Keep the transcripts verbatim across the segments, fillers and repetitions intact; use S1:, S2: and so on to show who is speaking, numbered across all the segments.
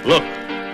S1: Look,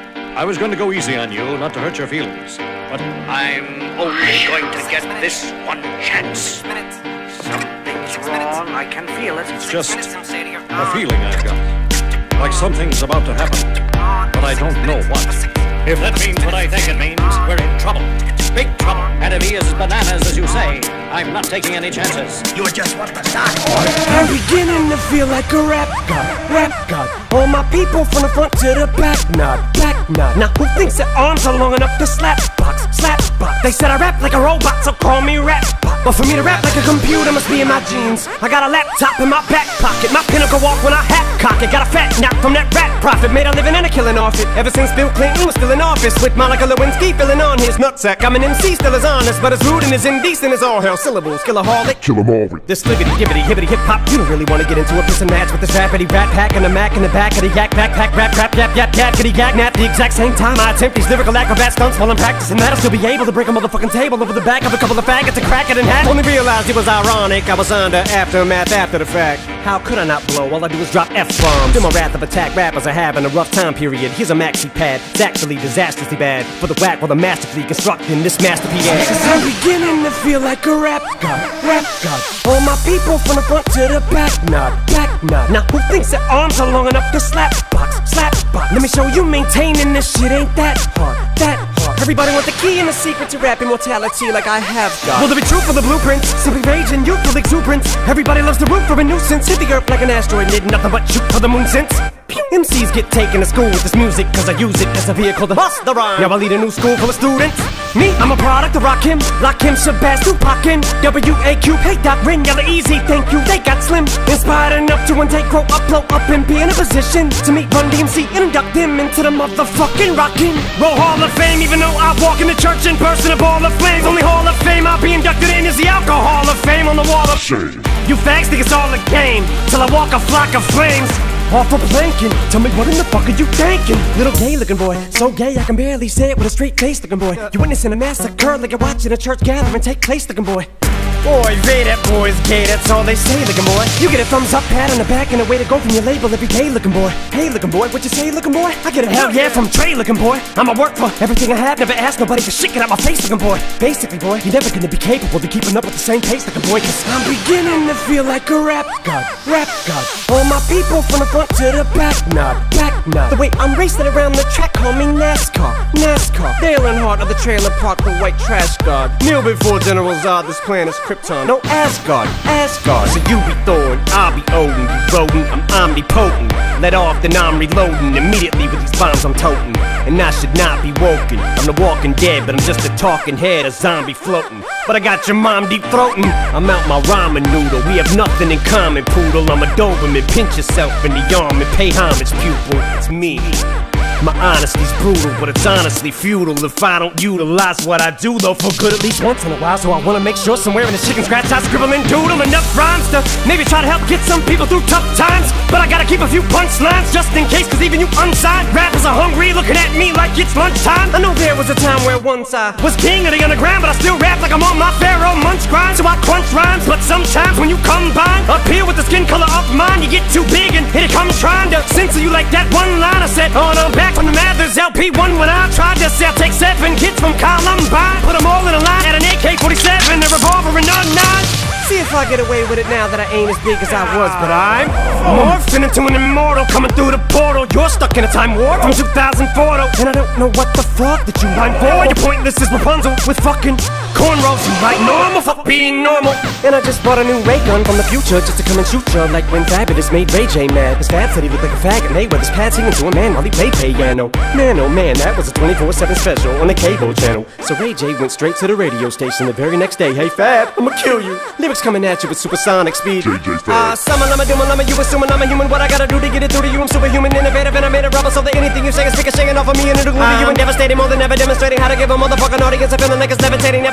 S1: I was going to go easy on you, not to hurt your feelings, but I'm only going to get this one chance. Something's wrong, I can feel it. It's just a feeling I've got, like something's about to happen, but I don't know what. If that means what I think it means, we're in trouble. Big trouble. And if he is as bananas as you say, I'm not taking any chances. You just want the start.
S2: I'm beginning to feel like a rap god, rap god. All my people from the front to the back, nod, back nod. Now who thinks their arms are long enough to slap box, slap box? They said I rap like a robot, so call me rap bot. But for me to rap like a computer must be in my genes. I got a laptop in my back pocket, my pinnacle walk when I hat cock it. Got a fat knock from that rat profit, made a living and a killing off it. Ever since Bill Clinton was still in office, with Monica Lewinsky filling on his nutsack. I'm an M C, still as honest, but as rude and as indecent as all hell. Syllables, killaholic, kill 'em all with this libbity, gibbity, hibbity, hip hop. You don't really want to get into a piss and match with this rappity rat pack and a mac in the back of the yak backpack, rap, rap, yap, yap, yap, kitty yak, nap. The exact same time I attempt these lyrical acrobat stunts while I'm practicing that, I'll still be able to break a motherfucking table over the back of a couple of faggots and crack it in half. Only realized it was ironic, I was under aftermath after the fact. How could I not blow? All I do is drop F-bombs. Feel my wrath of attack, rappers are having a rough time period. Here's a maxi pad, it's actually disastrously bad for the whack while the masterfully constructing this masterpiece. Cause I'm beginning to feel like a rap god, rap god. All my people from the front to the back, nod, back nod. Now who thinks their arms are long enough to slap box, slap box? Let me show you maintaining this shit ain't that hard, that hard. Everybody want the key and the secret to rap immortality like I have got. Will there be truth for the blueprints? Simply rage and youthful exuberance. Everybody loves the root for a nuisance. Hit the earth like an asteroid, did nothing but shoot for the moon since. M Cs get taken to school with this music, cause I use it as a vehicle to bust the rhyme. Now I lead a new school full of students. Me, I'm a product of Rock Him, Lock Him, Shabazz, Tupac in W A Q, hey Doc, Ring, yella easy, thank you, they got slim. Inspired enough to one day grow up, blow up and be in a position to meet Run D M C and induct them into the motherfucking Rockin' Roll Hall of Fame. Even though I walk in the church in person, a ball of flames. Only Hall of Fame I'll be inducted in is the Alcohol of Fame on the wall of shame. You fags think it's all a game, till I walk a flock of flames off a planking. Tell me what in the fuck are you thinking? Little gay looking boy, so gay I can barely say it with a straight face looking boy. You witnessing a massacre like you're watching a church gathering take place looking boy. Boy, Ray, that boy's gay, that's all they say looking boy. You get a thumbs up, pat on the back, and a way to go from your label every day looking boy. Hey looking boy, what you say looking boy? I get a hell yeah from Trey looking boy. I'ma work for everything I have, never ask nobody for shit, get out my face looking boy. Basically boy, you're never gonna be capable of keeping up with the same pace looking boy, cause I'm beginning to feel like a rap god, rap god. All my people from the front to the back, nod, back nod. The way I'm racing around the track, call me NASCAR, NASCAR. Dale Earnhardt of the trailer park, the white trash god. Kneel before General Zod, this planet's Krypton. No Asgard, Asgard. So you be Thor, I'll be Odin. You rodent, I'm omnipotent. Let off, then I'm reloading. Immediately with these bombs I'm toting. And I should not be woken. I'm the walking dead, but I'm just a talking head, a zombie floating. But I got your mom deep throating. I'm out my ramen noodle. We have nothing in common, poodle. I'm a Doberman. Pinch yourself in the arm and pay homage, pupil. It's me. My honesty's brutal, but it's honestly futile if I don't utilize what I do, though, for good at least once in a while. So I wanna make sure somewhere in the chicken scratch I scribble and doodle enough rhymes to maybe try to help get some people through tough times. But I gotta keep a few punchlines just in case, cause even you unsigned rappers are hungry, looking at me like it's lunchtime. I know there was a time where once I was king of the underground, but I still rap like I'm on my Pharaoh munch grind. So I crunch rhymes, but sometimes when you combine up here with the skin color of mine, you get too big and here it comes trying to censor you like that one line I said on I'm back from the Mathers L P one when I tried to sell. Take seven kids from Columbine, put them all in a line at an A K forty-seven, a revolver and a nine. See if I get away with it now that I ain't as big as I was, but I'm morphing into an immortal coming through the portal. You're stuck in a time warp from two thousand four though, and I don't know what the fuck that you rhyme for. You're pointless as Rapunzel with fucking cornrows. You write normal, fuck being normal. And I just bought a new ray gun from the future just to come and shoot you like when Fabulous made Ray J mad. His dad said he looked like a faggot, and they were his pad singing to a man while he played piano. Man, oh man, that was a twenty-four seven special on the cable channel. So Ray J went straight to the radio station the very next day. Hey Fab, I'ma kill you. Lyrics coming at you with supersonic speed. Ah, uh, summer, lama, doom, lama, you assuming I'm a human. What I gotta do to get it through to you? I'm superhuman, innovative, and I made a rubber so that anything you say is ricocheting off of me and it'll glue to you and devastating more than ever, demonstrating how to give a motherfucking audience a feeling like it's levitating. Never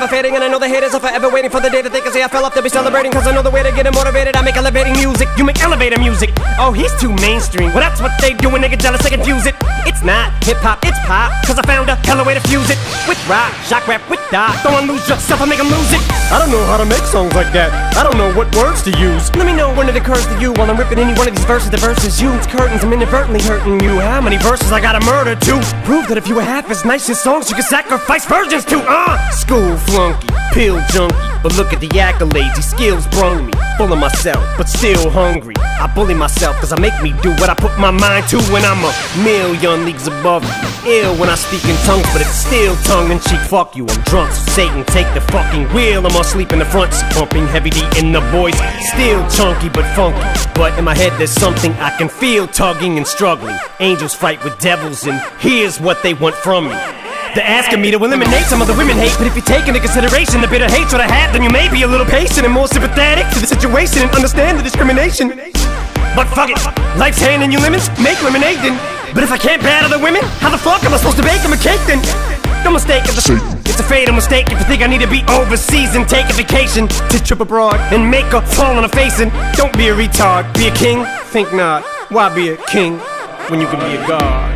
S2: never fading, and I know the haters are forever waiting for the day that they can say I fell off. They'll be celebrating, cause I know the way to get them motivated. I make elevating music, you make elevator music. Oh, he's too mainstream. Well, that's what they do when they get jealous, they confuse it. It's not hip-hop, it's pop, cause I found a hella way to fuse it. With rock, shock rap, with dot. Don't wanna lose yourself, I make them lose it. I don't know how to make songs like that. I don't know what words to use. Let me know when it occurs to you while I'm ripping any one of these verses. The verses use curtains, I'm inadvertently hurting you. How many verses I gotta murder to prove that if you were half as nice as songs you could sacrifice virgins to? Uh, school flunky, pill junkie, but look at the accolades, these skills brung me. Full of myself, but still hungry. I bully myself cause I make me do what I put my mind to when I'm a million leagues above you. Ill when I speak in tongues, but it's still tongue-in-cheek. Fuck you, I'm drunk, so Satan take the fucking wheel. I'm asleep in the front seat, pumping heavy D in the voice. Still chunky but funky, but in my head there's something I can feel tugging and struggling. Angels fight with devils and here's what they want from me. They're asking me to eliminate some of the women hate, but if you take into consideration the bitter hatred I have, then you may be a little patient and more sympathetic to the situation and understand the discrimination. But fuck it, life's handing you lemons, make lemonade then. But if I can't battle the women, how the fuck am I supposed to bake them a cake then? Don't mistake it, it's a fatal mistake if you think I need to be overseas and take a vacation to trip abroad and make her fall on her face. And don't be a retard, be a king? Think not, why be a king when you can be a god?